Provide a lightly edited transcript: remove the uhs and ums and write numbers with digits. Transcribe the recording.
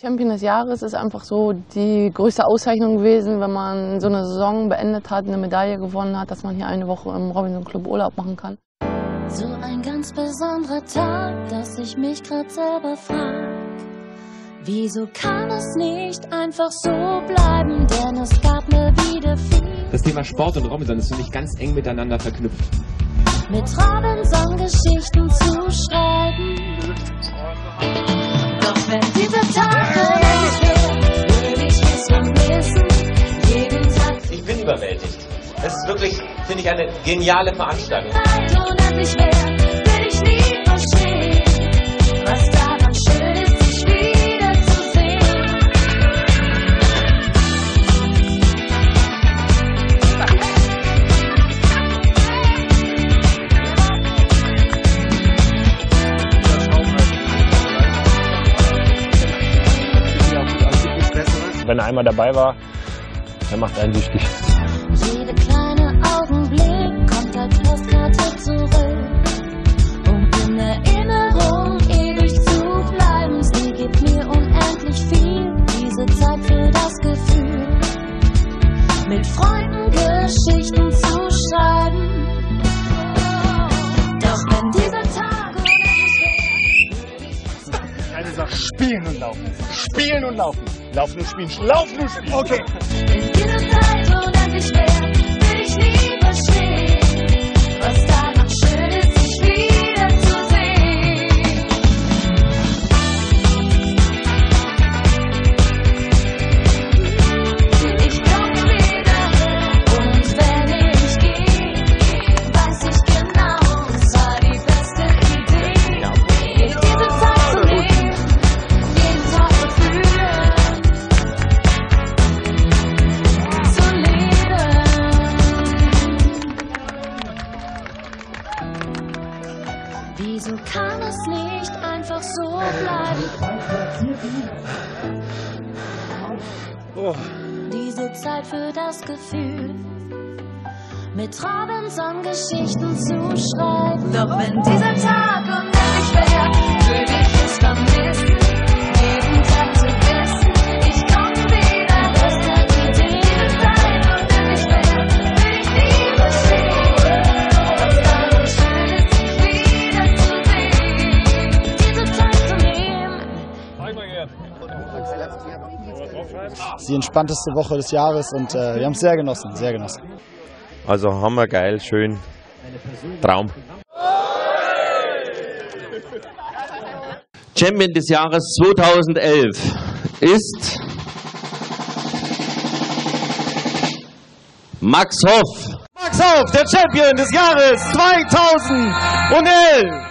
Champion des Jahres ist einfach so die größte Auszeichnung gewesen, wenn man so eine Saison beendet hat, eine Medaille gewonnen hat, dass man hier eine Woche im Robinson Club Urlaub machen kann. So ein ganz besonderer Tag, dass ich mich grad selber frag. Wieso kann es nicht einfach so bleiben, denn es gab mir wieder viel. Das Thema Sport und Robinson ist für mich ganz eng miteinander verknüpft. Mit Robinson Geschichten zu schreiben. Doch wenn dieser Tag unendlich wird, würde ich es vermissen. Jeden Tag. Ich bin überwältigt. Es ist wirklich, finde ich, eine geniale Veranstaltung. Unendlich wär, will ich nie verstehen, was daran schön ist, dich wiederzusehen. Wenn er einmal dabei war, der macht einen süchtig. Jeder kleine Augenblick kommt als Postkarte zurück. Und in Erinnerung ewig zu bleiben, sie gibt mir unendlich viel. Diese Zeit für das Gefühl, mit Freunden Geschichten zu schreiben. Doch wenn dieser Tag unendlich wäre, Eine Sache, spielen und laufen. Spielen und laufen. Laufen und spielen. Laufen und spielen. Okay. wenn diese Zeit unendlich wäre, will ich nie verstehen, was daran schön ist, sich wiederzusehen. Ich komme wieder und wenn ich gehe, weiß ich genau, es war die beste Idee. Mir diese Zeit zu nehmen, jeden Tag zu fühlen, zu leben. Wieso kann es nicht einfach so bleiben? Diese Zeit für das Gefühl, mit Robinson Geschichten zu schreiben. Doch wenn dieser Tag unendlich wäre, würde ich es vermissen, jeden Tag zu wissen, ich komme wieder, dass die Idee diese Zeit unendlich wäre, würde ich nie verstehen, was daran schön ist, sich wiederzusehen. Diese Zeit zu nehmen. Das ist die entspannteste Woche des Jahres und wir haben es sehr genossen, sehr genossen. Also hammergeil, schön, Traum. Champion des Jahres 2011 ist Max Hoff. Max Hoff, der Champion des Jahres 2011.